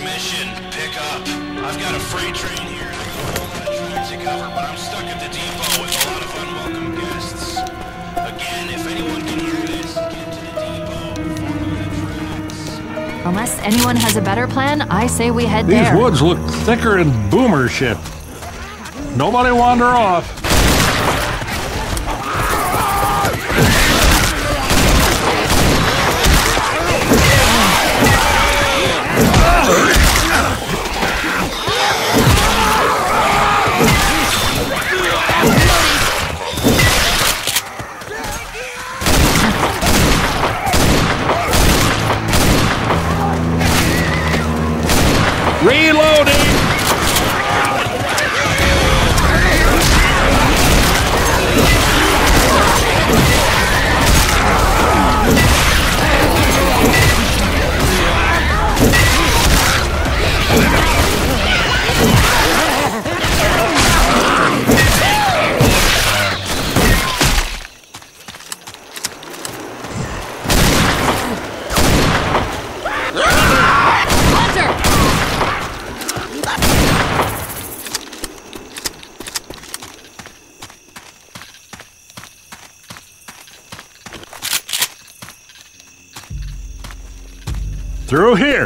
mission. Pick up. I've got a freight train here and I got a whole lot of trains to cover, but I'm stuck at the depot with a lot of unwelcome guests. Again, if anyone can hear this, get to the depot. Follow the tracks. Unless anyone has a better plan, I say we head These there. woods look thicker than boomer shit. Nobody wander off. Reloading! Through here.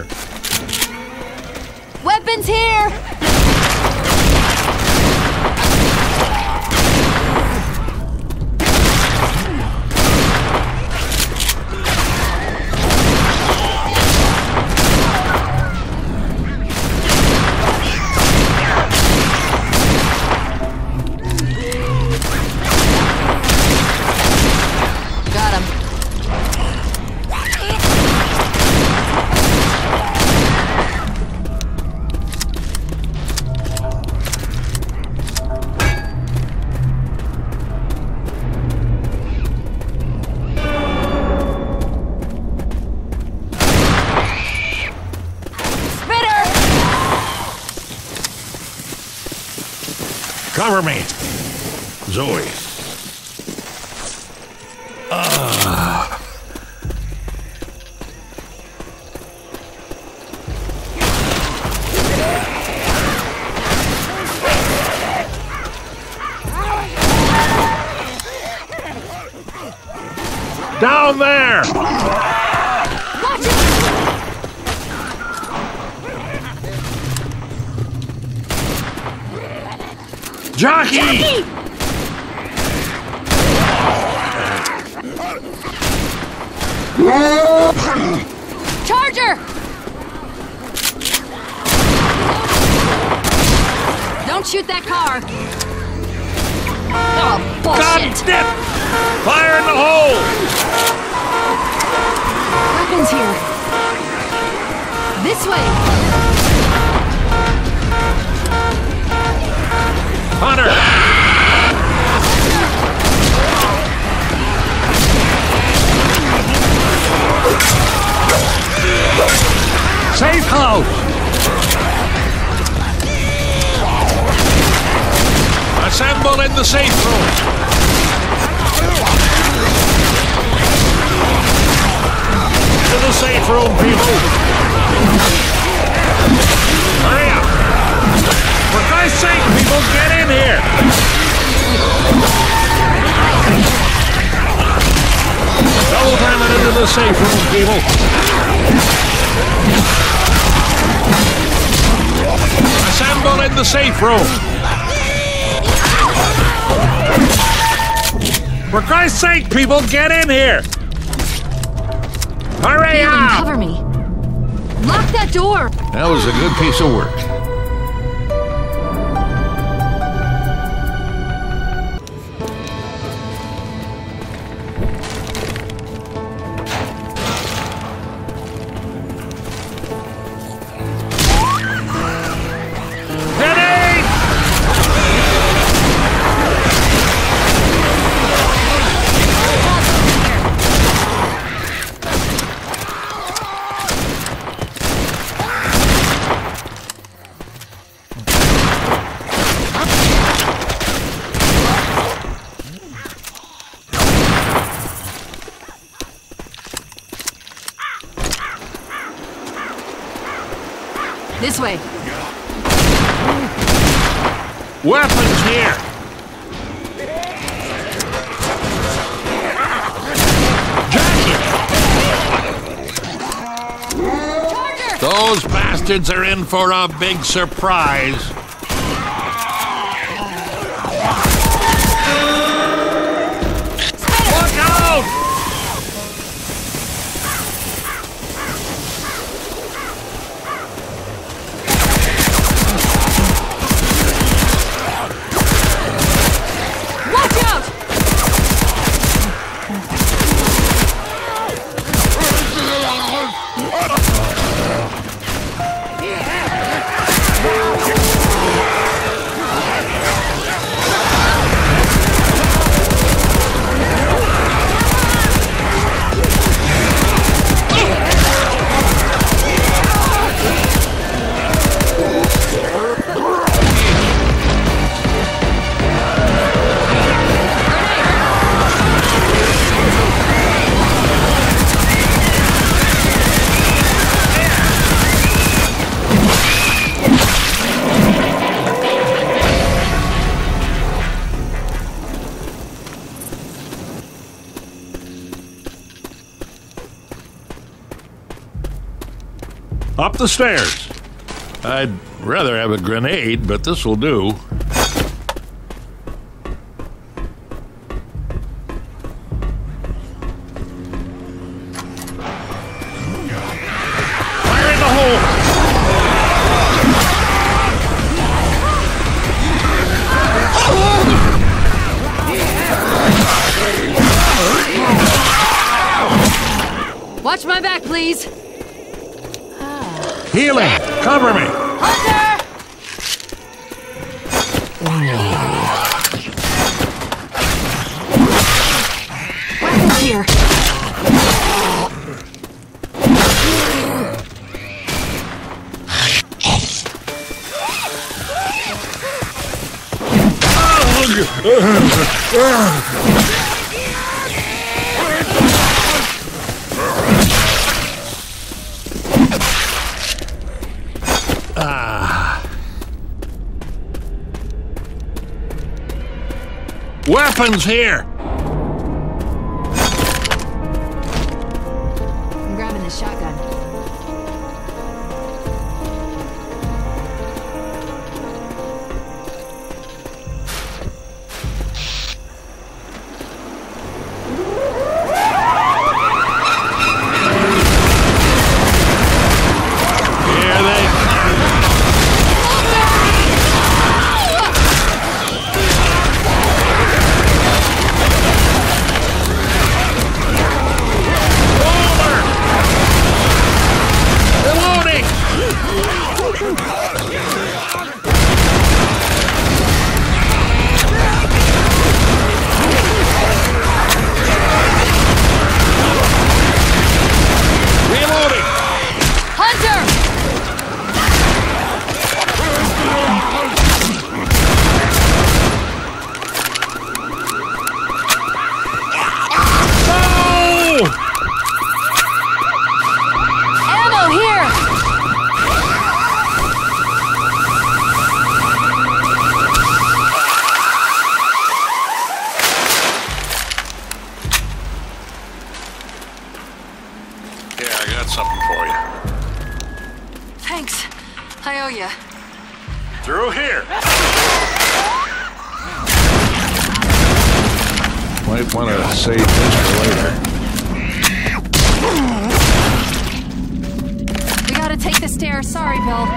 Weapons here! Got him. Cover me. Zoe. Down there! Watch it! Jockey! Charger! Don't shoot that car! Oh, God bullshit! damn! Fire in the hole! Weapons here! This way! Hunter! Safe house! Assemble in the safe room! To the safe room, people! Hurry up! For Christ's sake, people, get in here! Double time it into the safe room, people! Assemble in the safe room! For Christ's sake, people, get in here! Hurry up! Cover me! Lock that door! That was a good piece of work. This way. Weapons here! Charger! Those bastards are in for a big surprise. Look out! Watch out! Up the stairs. I'd rather have a grenade, but this will do. Fire in the hole! Watch my back, please. Healing! Cover me! Hunter! Weapons here. Weapons here! I'm grabbing the shotgun. Here they something for you. Thanks. I owe you. Through here. Might want to save this for later. We gotta take the stairs. Sorry, Bill.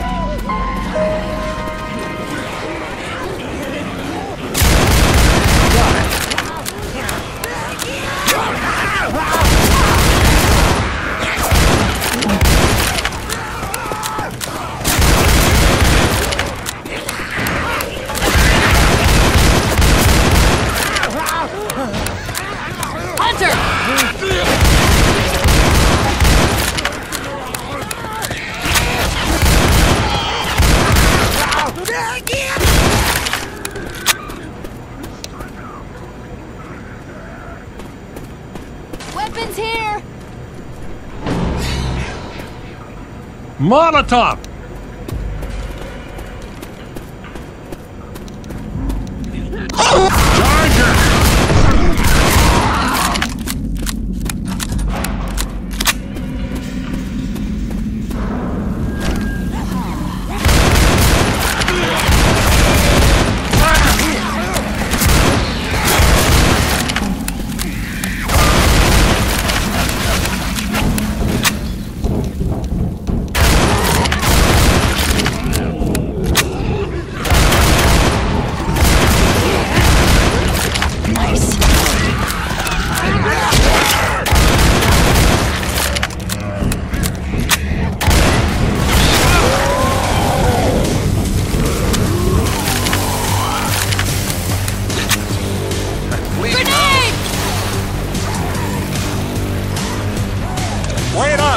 Weapons here! Molotov!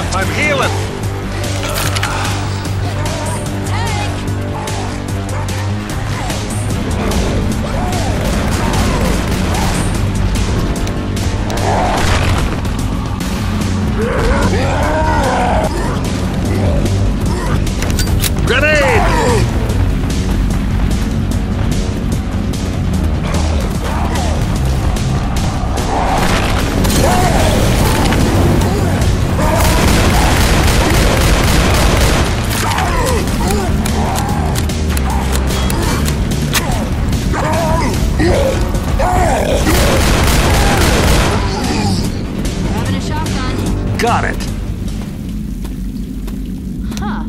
up. I'm healing. Grenade! Having a shotgun. Got it. Huh.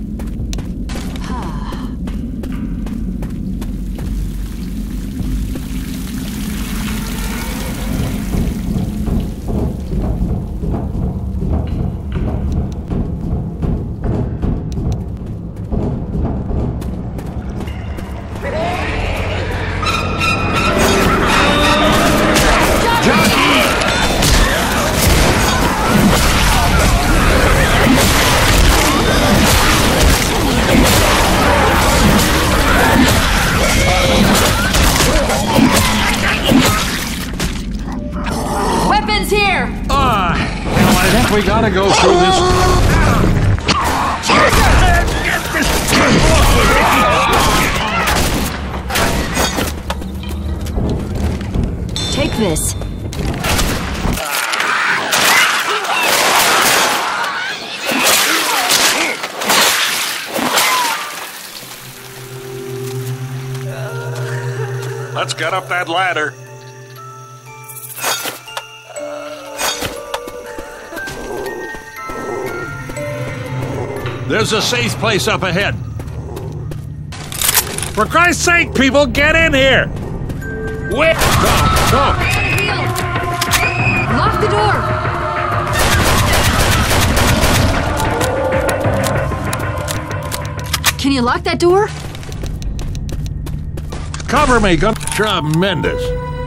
Weapons here! Hell, I think we gotta go through this. Take this. Let's get up that ladder. There's a safe place up ahead. For Christ's sake, people, get in here! Wait! Go! Lock the door! Can you lock that door? Cover me, gun. Tremendous.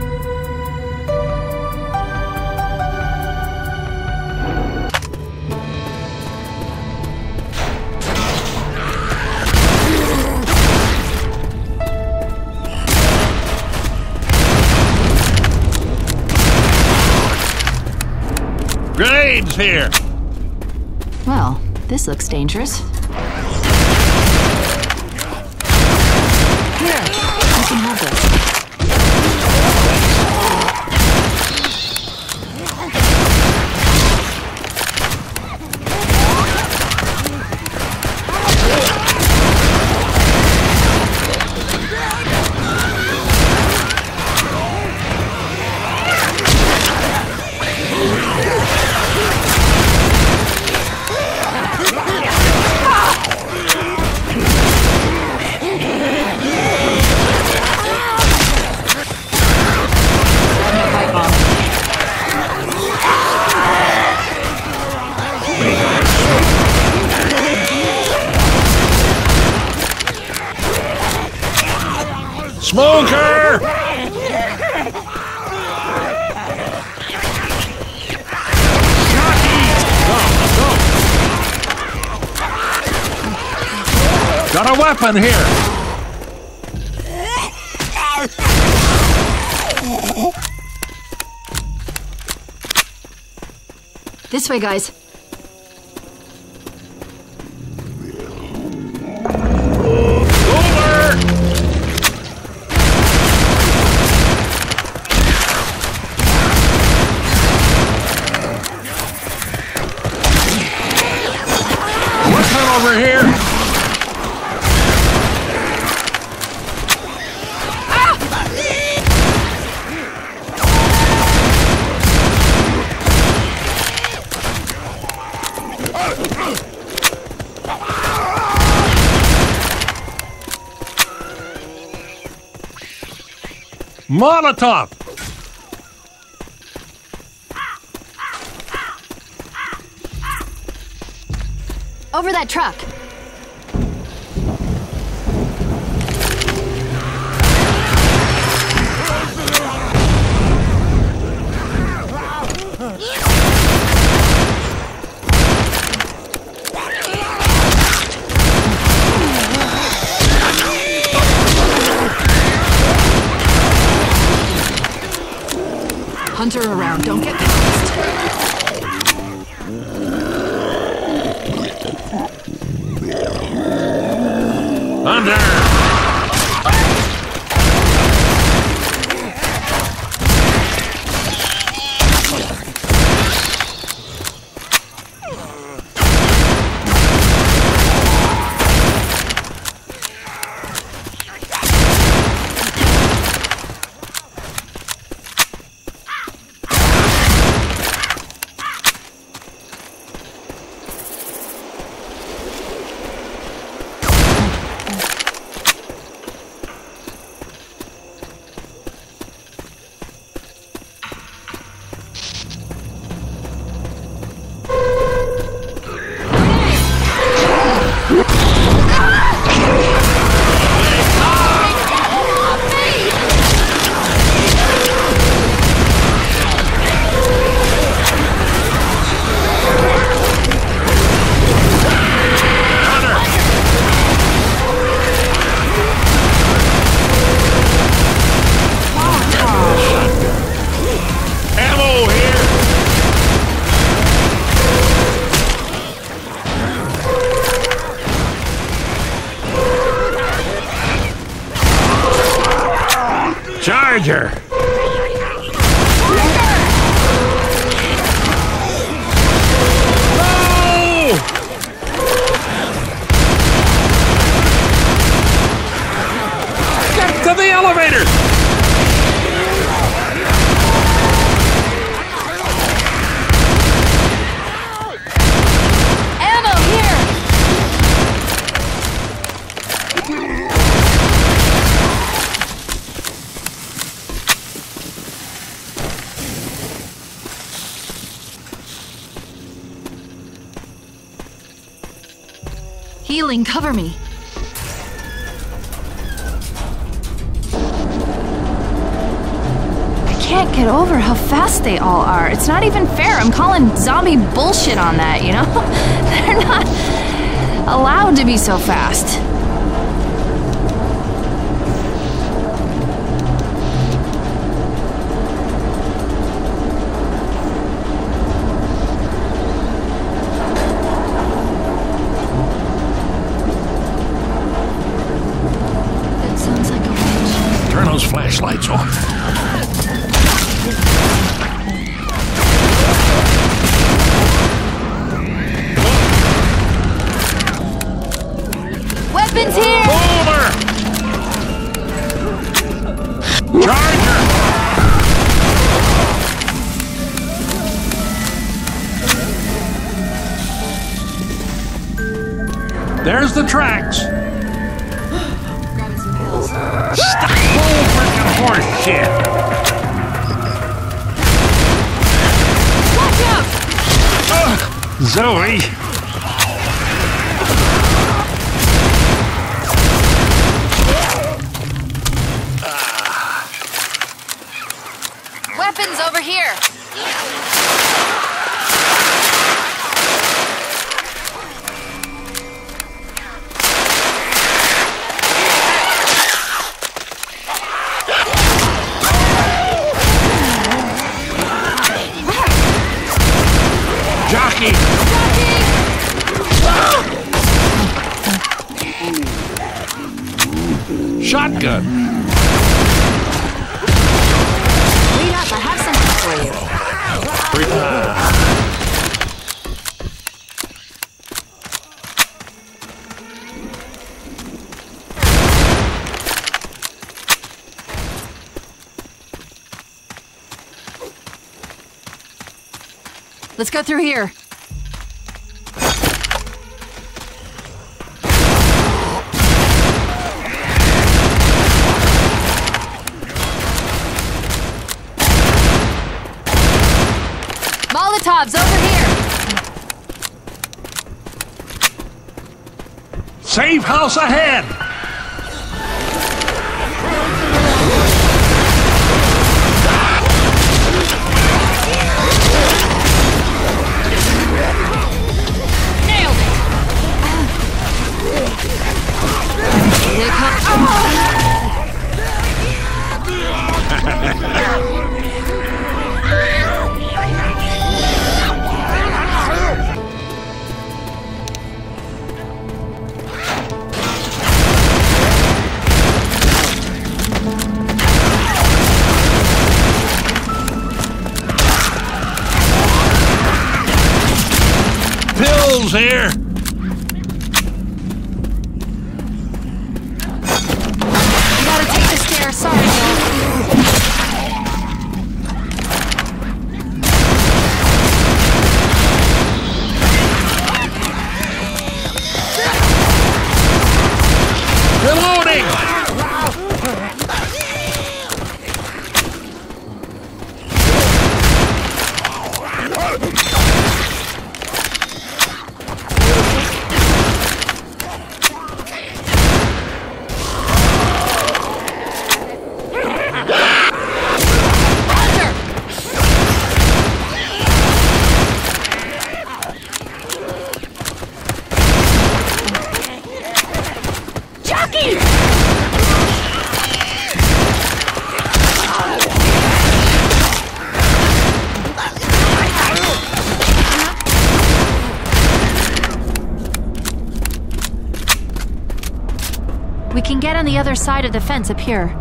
Grenades here! Well, this looks dangerous. Here, you can have this. Smoker! Got a weapon here! This way, guys. Over! Weapon over here! Molotov! Over that truck. Gather around, don't get lost. Under! Charger! No! Get to the elevator! Ammo here! Healing, cover me. I can't get over how fast they all are. It's not even fair. I'm calling zombie bullshit on that, you know? They're not allowed to be so fast. Turn those flashlights on. Weapons here! Over! Charger! There's the tracks. Stop! Oh, freaking horse shit! Watch out! Zoe! Weapons over here! Jockey! Shotgun! Wait up, I have something for you. Let's go through here. Molotovs over here. Safe house ahead! Nailed it. Here comes. Who's here? You gotta take the stairs. Sorry, Bill. Reloading! We can get on the other side of the fence up here.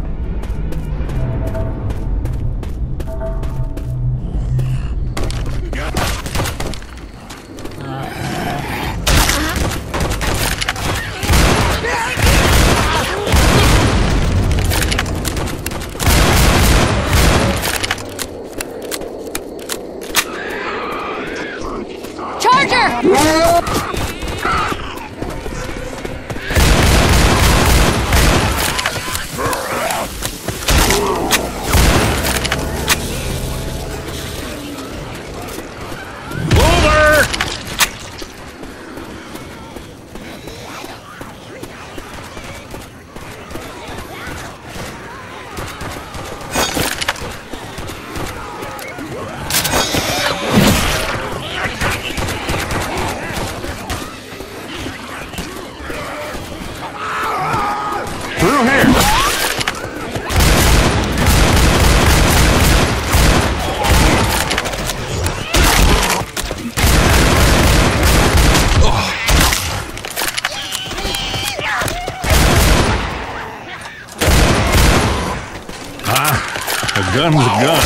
Gun's a gun.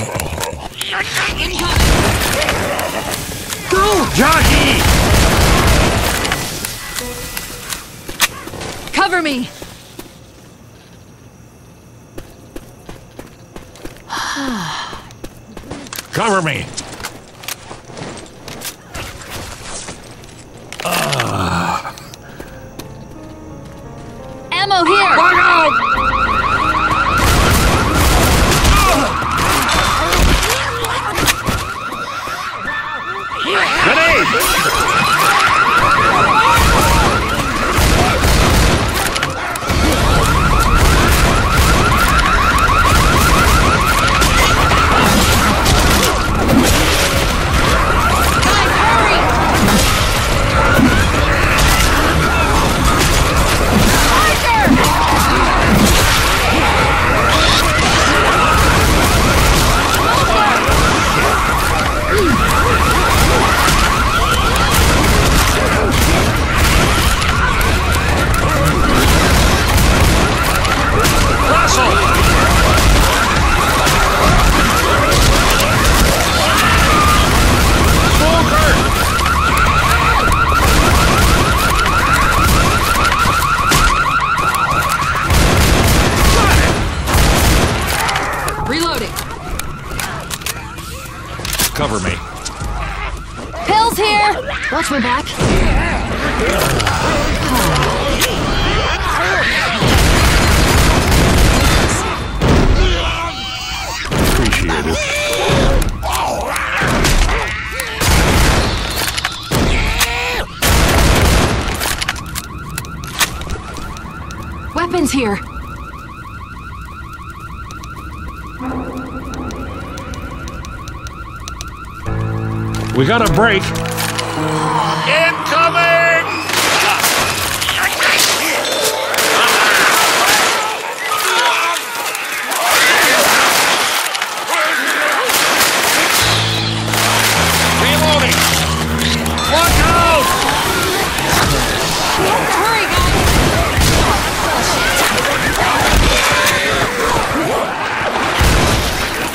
Go, jockey! Cover me! Cover me! Ammo here! Bug out! Cover me. Pills here! Watch my back. Appreciate it. Weapons here. We got a break. Incoming! Reloading! Watch out! Hurry,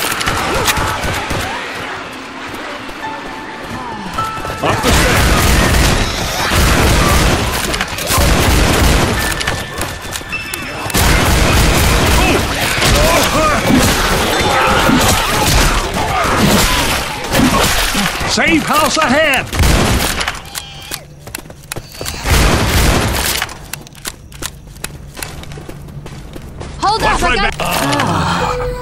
Up the stairs! Safe house ahead! Hold up, Watch my I got... back!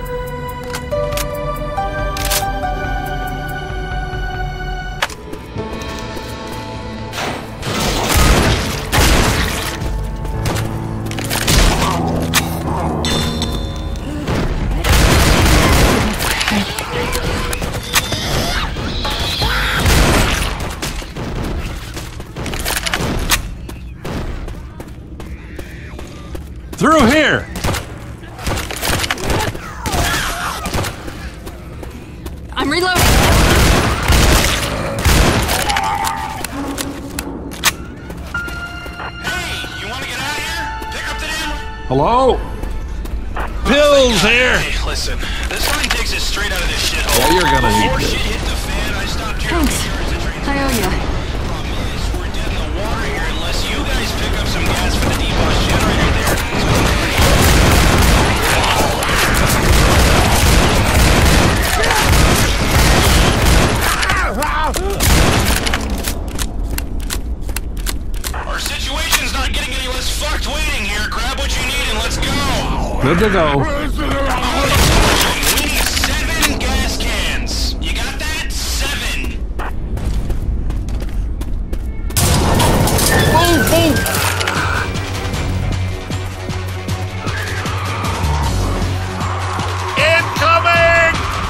Through here! I'm reloading. Hey, you want to get out of here? Pick up the damn... Hello? Pills here! Hey, listen. This line takes us straight out of this shithole. Yeah, you're gonna need Before this. shit hit the fan, I stopped here. Thanks. I owe ya. Problem is, we're dead in the water here unless you guys pick up some gas for the deboss generator there. Our situation's not getting any less fucked waiting here. Grab what you need and let's go. Good to go. We need 7 gas cans. You got that? 7. Move, move! Incoming!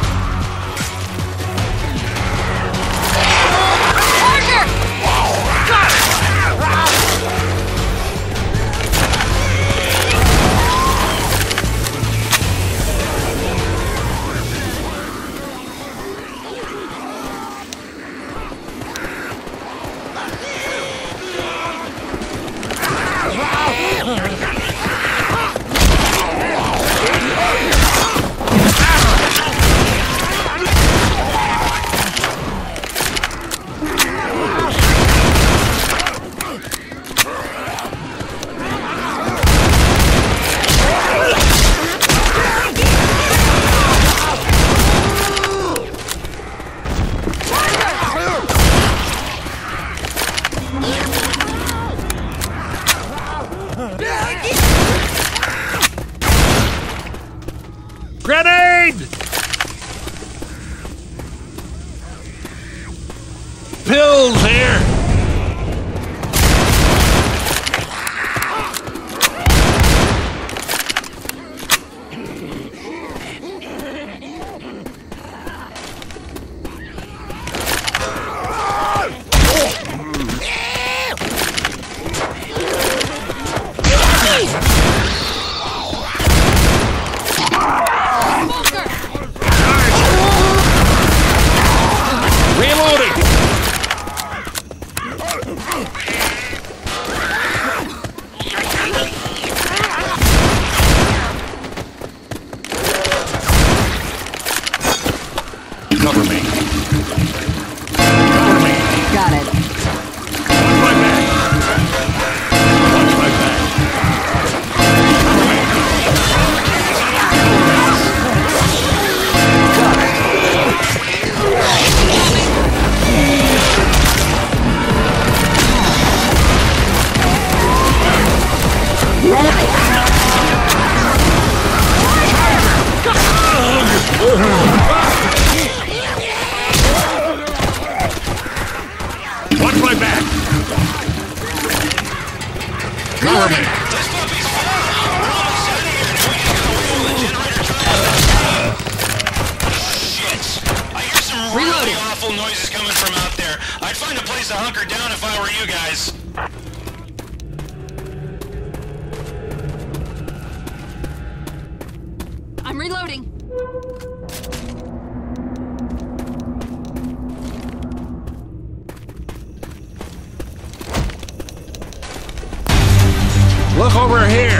Grenade! Pills here! Reloading! Cover me. Cover me. Got it. Watch my back. Watch my back. Watch my back. Cover me. This puppy's full. We're almost out of here. Now we just gotta wheel the generator truck. Shit. I hear some really awful noises coming from out there. I'd find a place to hunker down if I were you guys. I'm reloading. Look over here.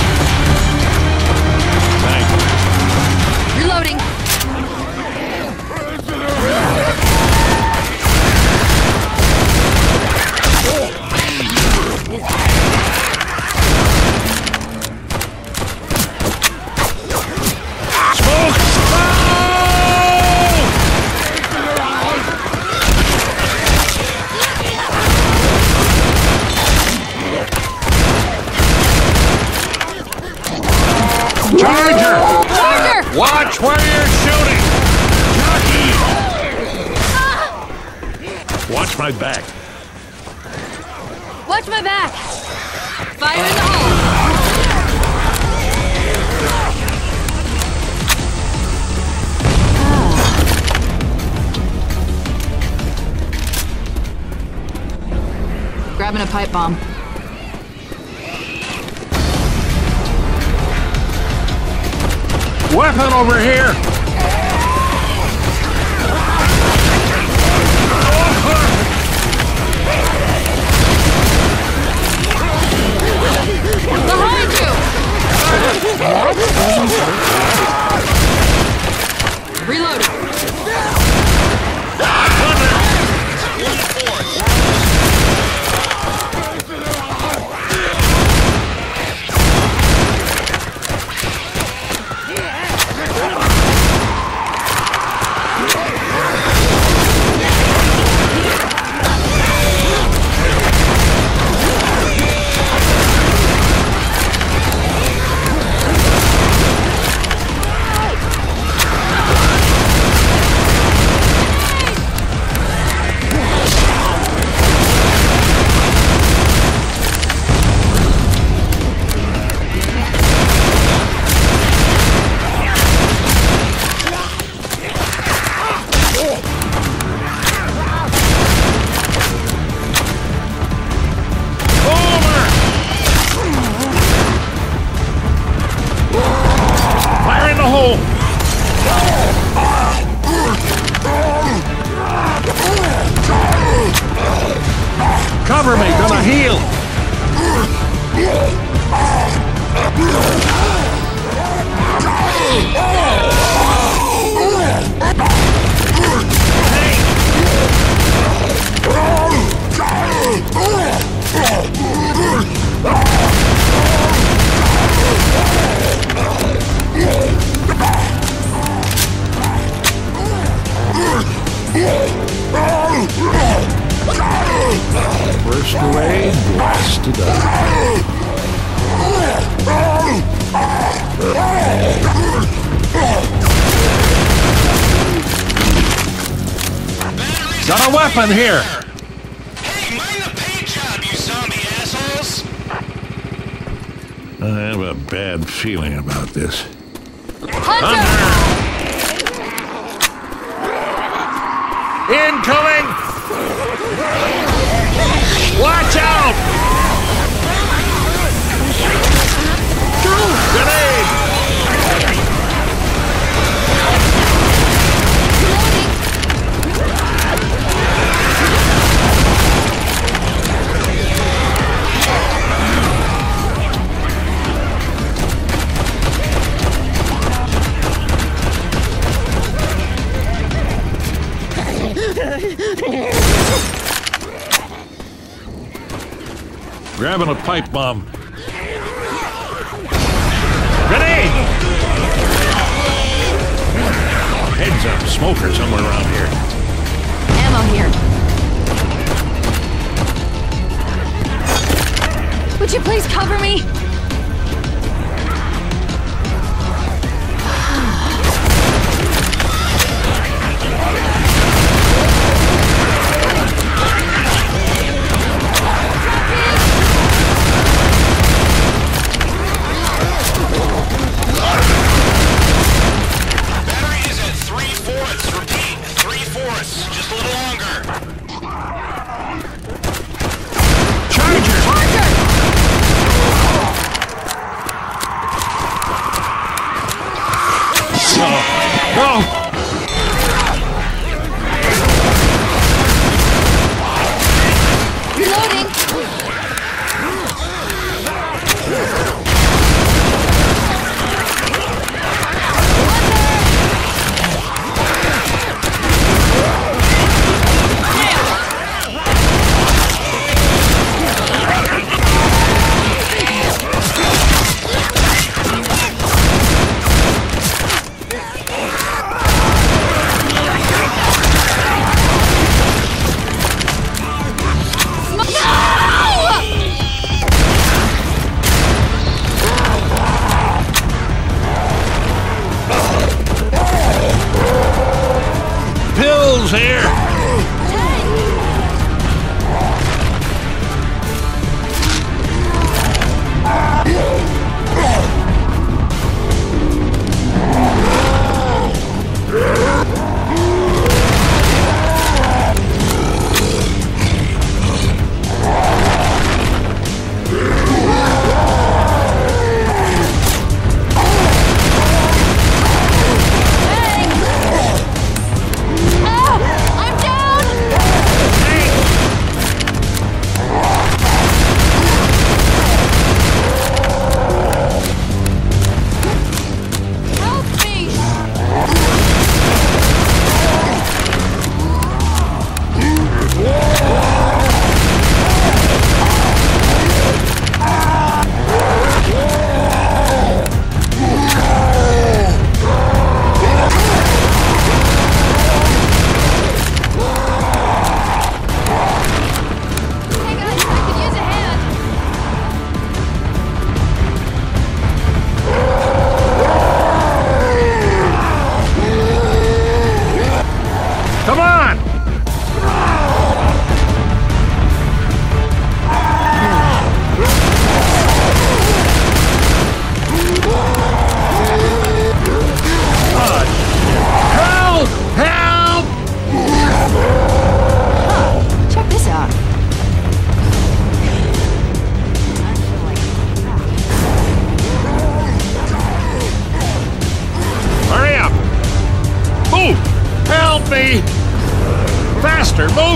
Thanks. Reloading. Watch where you're shooting! Jockey! Watch my back. Watch my back! Fire in the hole! Grabbing a pipe bomb. Weapon over here! Behind you! Reloading. Cover me, gonna heal! First away, last to die. Got a weapon here! Hey, mind the paint job, you zombie assholes! I have a bad feeling about this. Hunter! Incoming! Watch out! Grenade! Grabbing a pipe bomb. Grenade! Heads up, smoker somewhere around here. Ammo here. Would you please cover me?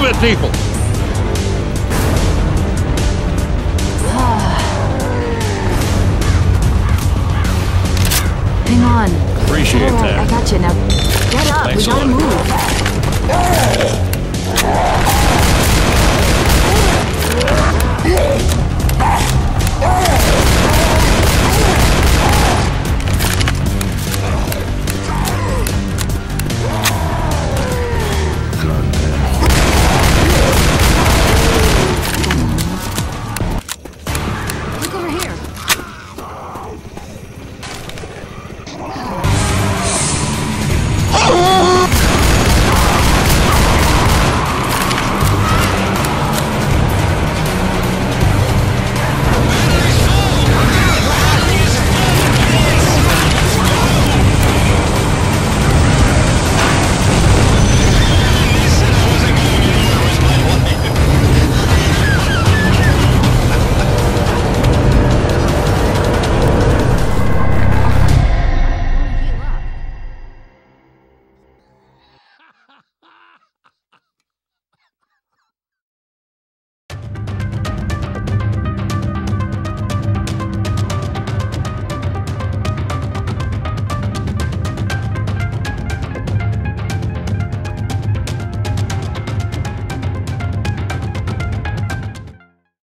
the depot. Hang on. Appreciate All right, that. I got you. Now, get up. Thanks We a gotta lot. move.